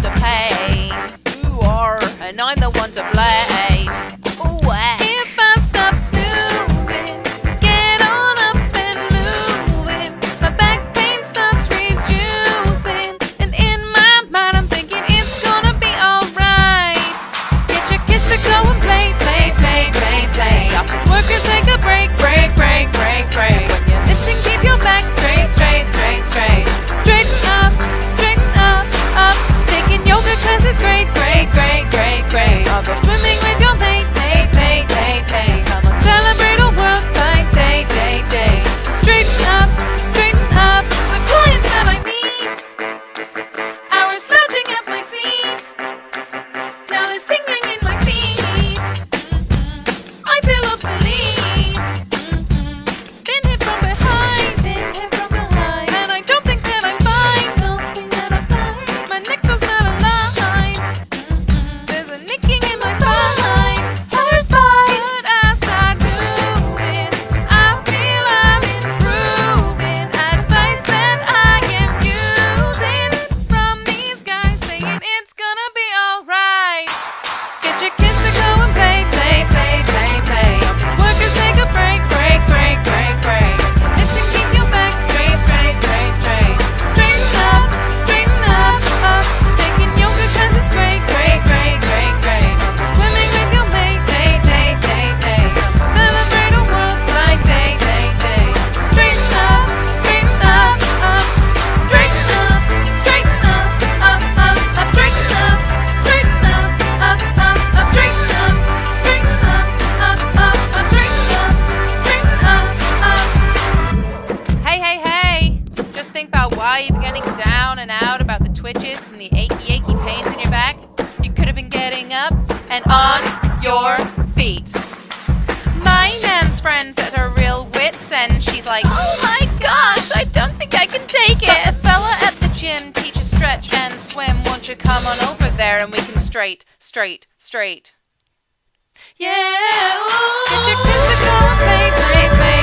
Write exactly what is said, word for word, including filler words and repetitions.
the pain. You are, and I'm the one to blame. Ooh, ah. If I stop snoozing, get on up and moving, my back pain starts reducing, and in my mind I'm thinking it's gonna be alright. Get your kids to go and play, play, play, play, play. Office workers take a break, break, break, break, break. When you're lifting, keep your back straight, straight, straight, straight. Straighten up, straighten up, up. Taking yoga classes, great, great, great, great, great. I'll go swimming with your mate, mate, mate, mate, mate. Come on, celebrate a world's fine day, day, day. Straighten up, straighten up. The clients that I meet are slouching at my seat. Now there's tingling in my feet. Mm-mm. I feel obsolete. Mm-mm. Been hit from behind, been hit from behind, and I don't think that I'm fine. Don't think that I'm fine. My neck feels not aligned. Mm-mm. There's a nicking in my spine. Her spine. But as I do it, I feel I'm improving. Advice that I am using from these guys saying it's gonna be alright. Get your kids to go and play, play, play, play, play. Office workers take a break, break, break, break, break. Lift and keep your back straight, straight, straight, straight. Straighten up, straighten up, up. Taking yoga classes, great, great, great, great, great. Swimming with your mate, mate, mate, mate, mate. Celebrate a world's fine day, day, day. Straighten up, straighten up, up. Straighten up, straighten up, up, up, up. Straighten up, straighten up, up, up, up. Straighten up, straighten up, up, up, up. Straighten up, straighten up, up. Hey, hey, hey! Just think about why you're getting down and out, about the twitches and the achy, achy pains in your back. You could have been getting up and on your feet. My nan's friends at her real wits end. She's like, oh my gosh, I don't think I can take it. A fella at the gym teaches stretch and swim. Won't you come on over there and we can straight, straight, straight. Yeah, ooh. Get your kids to go and play, play, play.